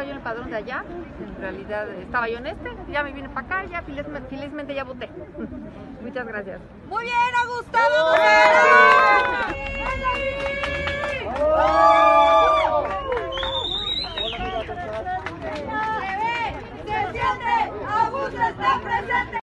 yo en el padrón de allá, en realidad estaba yo en ya me vine para acá, ya felizmente ya voté. Muchas gracias. Muy bien, ha gustado. Se siente, Augusto está presente.